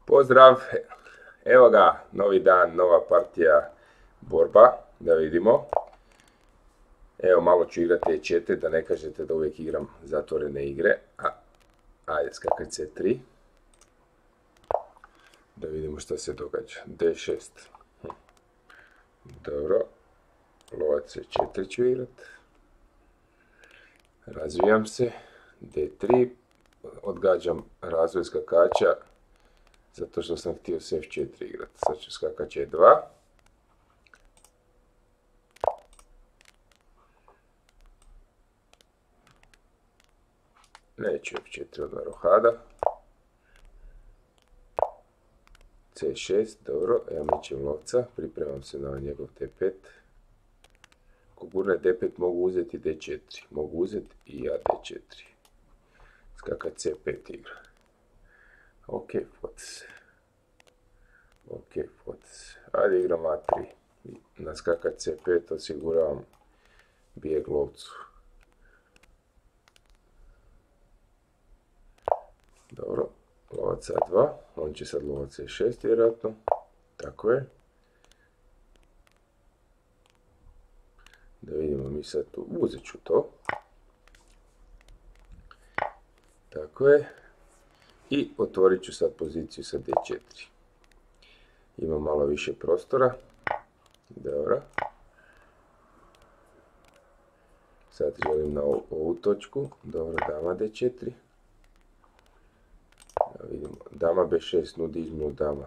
Pozdrav, evo ga, novi dan, nova partija, borba, da vidimo. Evo, malo ću igrati E4, da ne kažete da uvijek igram zatvorene igre. Ajde, skakaj C3. Da vidimo što se događa. D6. Dobro, lovac C4 ću igrat. Razvijam se. D3. Odgađam razvoj skakača, zato što sam htio s F4 igrati. Sad ću skakać E2. Neću F4 odmah rohada. C6, dobro, ja mičem lovca, pripremam se na njegov D5. Ako gurne D5 mogu uzeti D4, mogu uzeti i ja D4. Skakat C5 igra. Ok, foc. Ok, foc. Ajde igram A3. Na skakat C5 osiguravam bijeg lovcu. Dobro, lovac A2. On će sad lovac E6 vjerojatno. Tako je. Da vidimo mi sad tu. Uzet ću to. Tako je. I otvorit ću sad poziciju sa D4. Imam malo više prostora. Dobro. Sad želim na ovu točku. Dobro, dama D4. Da vidimo. Dama B6 nudi izmjenu dama.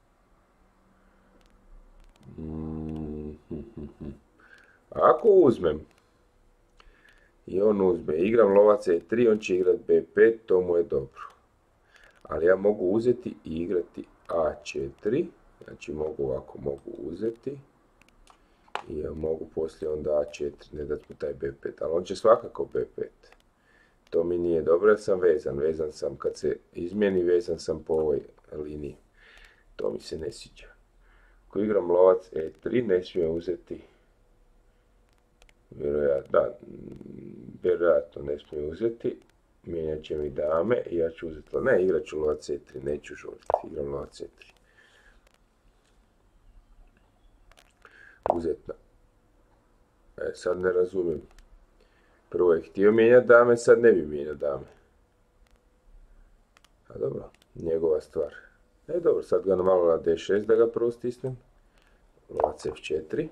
Ako uzmem i on uzme, igram lovac E3, on će igrat B5, to mu je dobro. Ali ja mogu uzeti i igrati A4, znači mogu ovako, mogu uzeti i ja mogu poslije onda A4, ne dat mu taj B5, ali on će svakako B5. To mi nije dobro jer sam vezan sam kad se izmijeni, vezan sam po ovoj liniji. To mi se ne sviđa. Ako igram lovac E3, ne smijem uzeti, vjerojatno ne smijem uzeti, mijenjat će mi dame i ja ću uzeti, ne, igrat ću lovac C3, neću žuriti, igram lovac C3. Uzetna. Sad ne razumijem. Prvo je htio mijenjati dame, sad ne bi mijenjao dame. A dobro, njegova stvar. Dobro, sad ga malo na D6 da ga prvo stisnem. Lovac F4.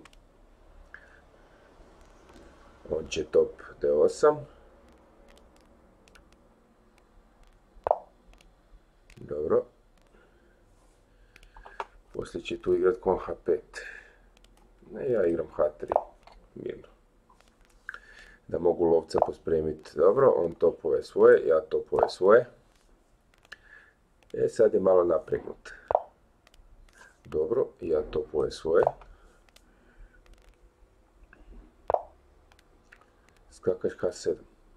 On će top D8. Dobro. Poslije će tu igrat kon H5. Ne, ja igram H3. Mirno. Da mogu lovca pospremiti. Dobro, on topove svoje, ja topove svoje. Sad je malo napregnut. Dobro, ja topove svoje. Skakaš H7.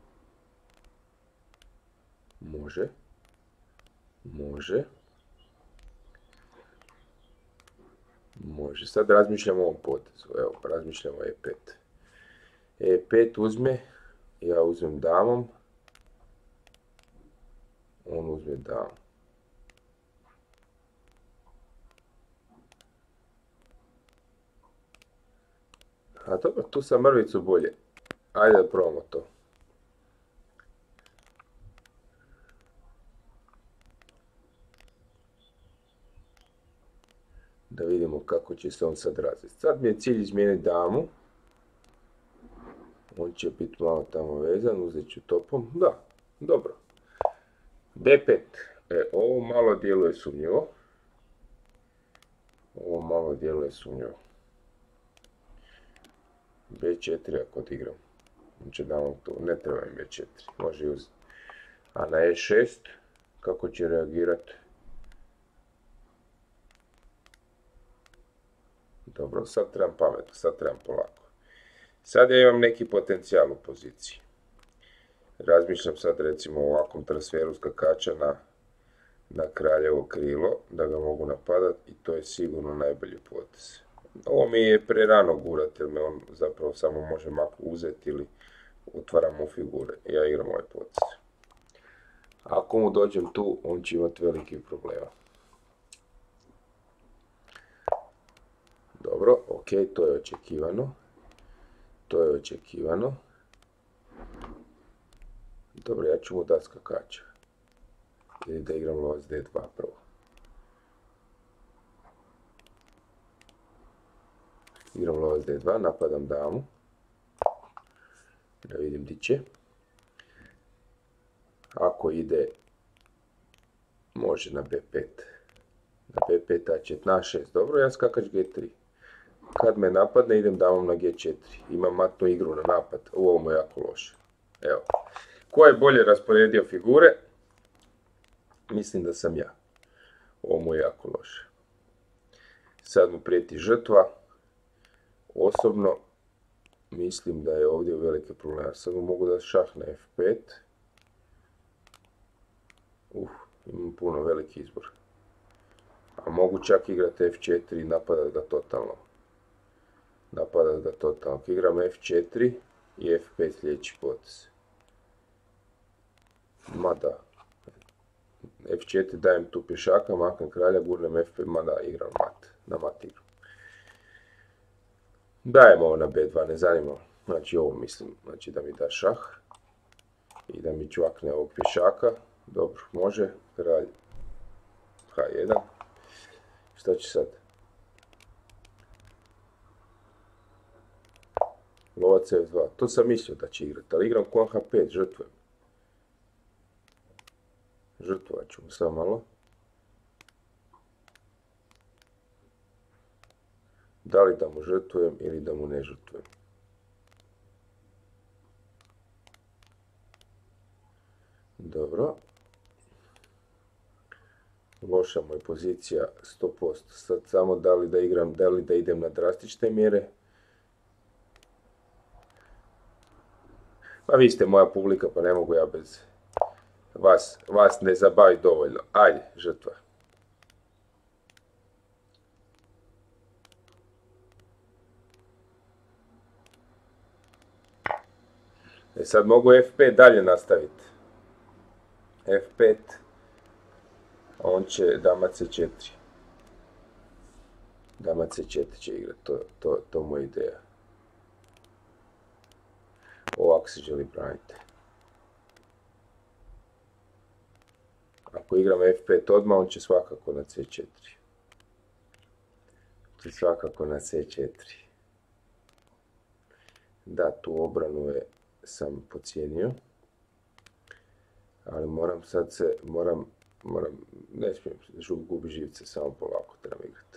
Može. Može. Može. Sad razmišljamo o ovom potezu. Evo, razmišljamo o E5. E5 uzme, ja uzmem damom. On uzme damom. A dobro, tu sam mrvicu bolje. Ajde da probamo to. Da vidimo kako će se on sad razviti. Sad mi je cilj izmijeniti damu. On će biti malo tamo vezan, uzet ću topom. Da, dobro. D5. Ovo malo djeluje sumnjivo. Ovo malo djeluje sumnjivo. B4 ako odigram. On će damom tu. Ne treba im B4. Može uzeti. A na E6 kako će reagirati? Dobro, sad trebam pametno, sad trebam polako. Sad ja imam neki potencijal u poziciji. Razmišljam sad recimo o ovakvom transferu skakača na kraljevo krilo, da ga mogu napadati i to je sigurno najbolji potez. Ovo mi je prerano gurat jer me on zapravo samo može uzeti ili otvaram mu figure. Ja igram ovaj potez. Ako mu dođem tu, on će imati velikih problema. Ok, to je očekivano. To je očekivano. Dobro, ja ću mu dati skakača. Ili da igram lovac D2 prvo. Igram lovac D2, napadam damu. Da vidim di će. Ako ide, može na B5. Na B5 A4 na 6. Dobro, ja skakač G3. Kad me napadne, idem damom na G4. Imam matnu igru na napad. Ovo mu je jako loše. Evo. Ko je bolje rasporedio figure? Mislim da sam ja. Ovo mu je jako loše. Sad mu prijeti žrtva. Osobno mislim da je ovdje velike probleme. Sad mu mogu dati šah na F5. Imam puno veliki izbor. A mogu čak igrati F4 i napadat ga totalno. Ako igram F4 i F5 sljedeći potez. Mada. F4 dajem tu pješaka, maknem kralja, gurnem F5, mada igram mat. Na mat igru. Dajem ovo na B2, ne zanima. Znači ovo mislim, znači da mi da šah. I da mi čvakne ovog pješaka. Dobro, može. Kralj H1. Šta će sad? Lovac F2. To sam mislio da će igrati, ali igram kon H5, žrtvujem. Žrtvovat ću mu samo malo. Da li da mu žrtvujem ili da mu ne žrtvujem? Dobro. Loša mu je pozicija 100%. Sad samo da li da igram, da li da idem na drastične mjere. Pa vi ste moja publika, pa ne mogu ja bez vas ne zabavi dovoljno. Ajde, žrtva. Sad mogu F5 dalje nastaviti. F5. On će dama C4. Dama C4 će igrati, to mu je ideja. Ovako se želi braniti. Ako igram F5 odmah, on će svakako na C4. Da, tu obranu sam pocijenio. Ali ne smijem gubi živce, samo polako trebam igrati.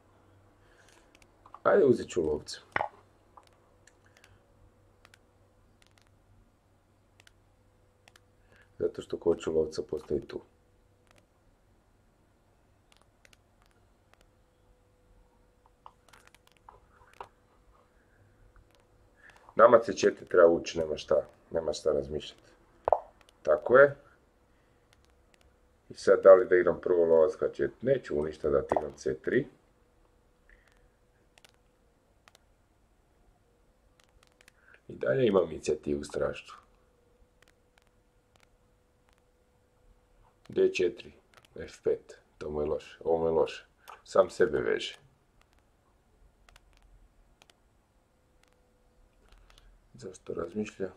Ajde, uzet ću lovca. Zato što hoću lovca postoji tu. Dama C4 treba ući, nema šta razmišljati. Tako je. I sad da li da igram prvo lovac H4? Neću mu ništa dati, igram C3. I dalje imam inicijativu strašnu. D4, F5, to mu je loše, ovo mu je loše. Sam sebe veže. Zašto razmišlja?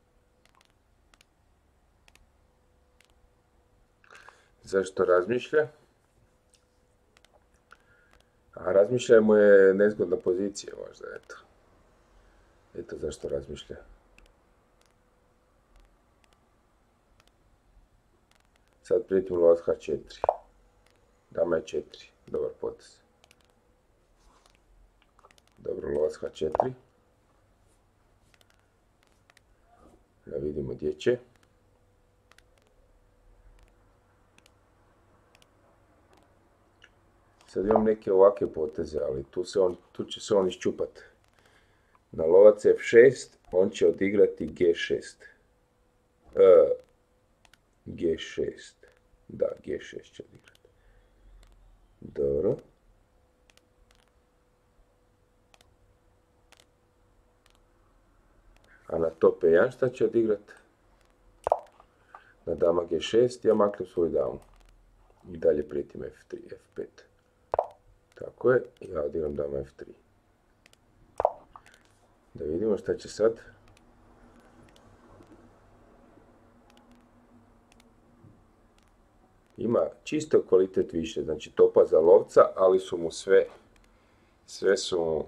A razmišlja mu je nezgodna pozicija možda, eto. Eto zašto razmišlja. Sad prijetim lovac H4. Dama je 4. Dobar potez. Dobro, lovac H4. Da vidimo gdje će. Sad imam neke ovakve poteze, ali tu će se on iščupati. Na lovac F6 on će odigrati G6. G6. Da, G6 će odigrati. Dobro. A na top E1 šta će odigrati? Na dama G6 ja maknem svoju damu. I dalje prijetim F3, F5. Tako je, ja odigram dama F3. Da vidimo šta će sad. Ima čisto kvalitet više, znači topa za lovca, ali su mu sve su mu...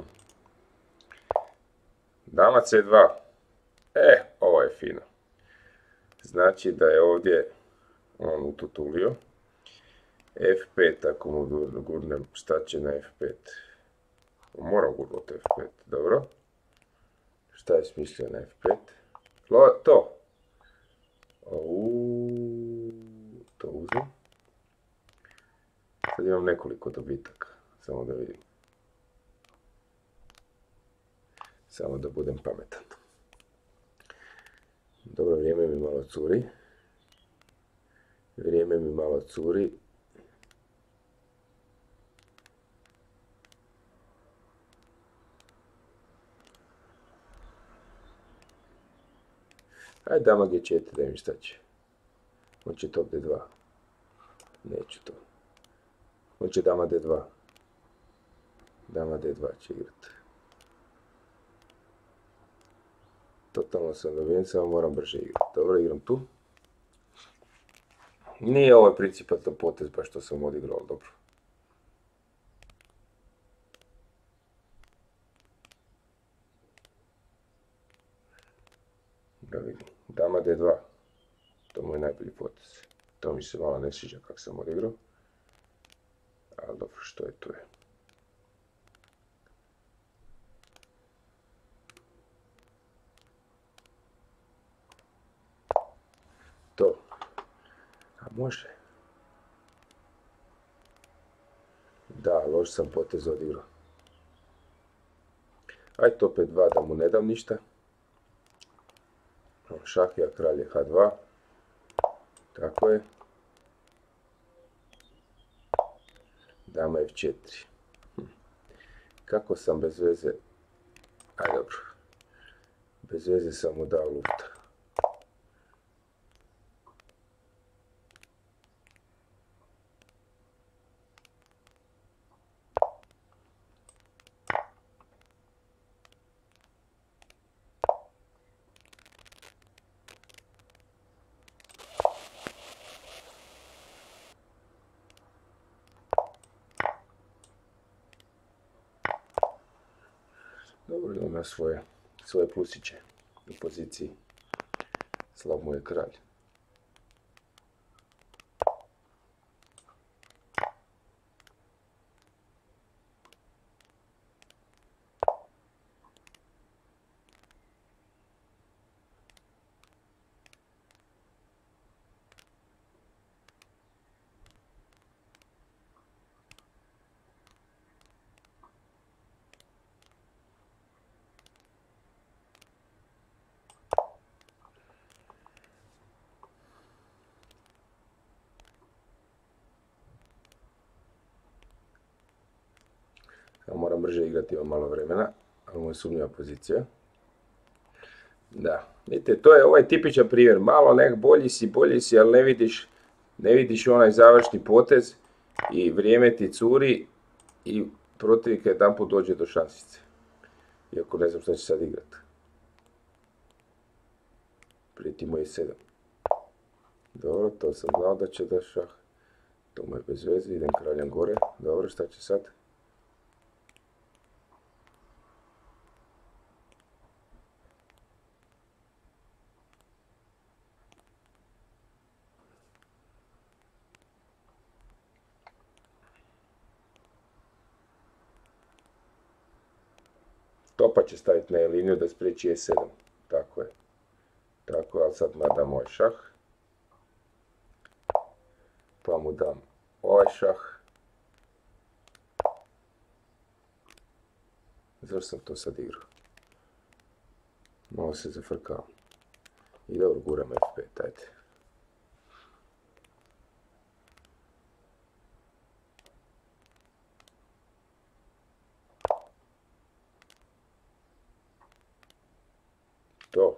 Dama C2. Ovo je fino. Znači da je ovdje on ututulio. F5, ako mu gurnem, šta će na F5? Moram gurnuti F5, dobro. Šta je smislio na F5? To. To uzem. Sad imam nekoliko dobitaka, samo da vidim. Samo da budem pametan. Dobro, vrijeme mi malo curi. Ajde dama G4, da mi šta će. On će top D2. Neću to. On će dama D2. Dama D2 će igrati. Totalno sam dobijen, samo moram brže igrati. Dobro, igram tu. Nije ovaj principalno potez baš što sam odigrao, ali dobro. Da vidim. Dama D2. To mu je najbolji potez. To mi se malo ne sviđa kako sam odigrao. Ali dobro, što je tu je. To. A može. Da, loš sam potez odigrao. Ajde to opet 2 da mu ne dam ništa. Šah ja kralj je H2. Tako je. Dama F4. Kako sam bez veze... Ajde dobro. Bez veze sam mu dao lufta. Dobro, ima svoje plusiće u poziciji. Slab mu je kralj. Ja moram brže igrati, imam malo vremena, ali mu je sumnjiva pozicija. Da, vidite, to je ovaj tipičan primjer, malo nek bolji si, ali ne vidiš onaj završni potez i vrijeme ti curi i protivnik jedanput dođe do šansice. Iako ne znam što će sad igrati. Prijeti mu je 7. Dobro, to sam znao da će da šah. To mu je bez veze, idem kraljem gore. Dobro, šta će sad? Topa će staviti na liniju da spriječi E7. Tako je. Tako, ali sad nadam ovaj šah. Pa mu dam ovaj šah. Zašto sam to sad igrao? Malo se zafrkao. I dobro, guram F5, ajde. To.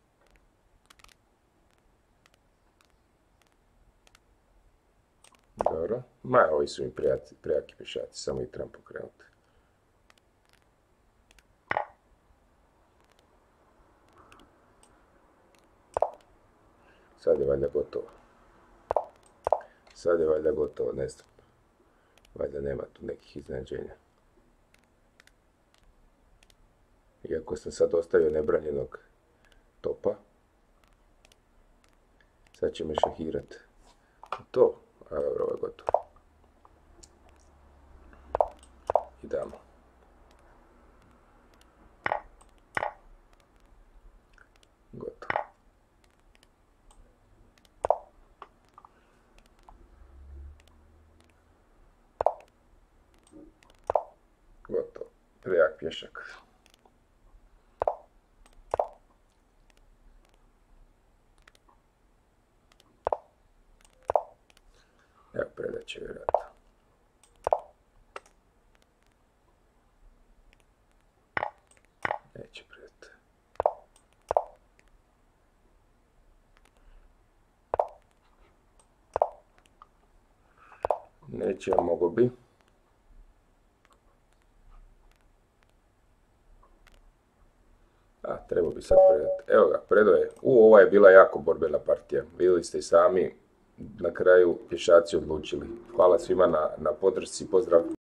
Dobro. Ovi su mi prejaki pješaci, samo ih trebam pokrenuti. Sad je valjda gotovo. Sad je valjda gotovo, ne znam. Valjda nema tu nekih iznenađenja. Iako sam sad ostavio nebranjenog topa. Sad će me šahirat. To, a dobro, ovo je gotovo. I damo. Gotovo. Gotovo. Prejak pješak. Evo, predat će vjerojatno. Neće predati. Neće, a mogo bi. A, trebao bi sad predati. Evo ga, predao je. Ova je bila jako borbena partija. Vidjeli ste i sami, na kraju pješaci odlučili. Hvala svima na podršci, pozdrav.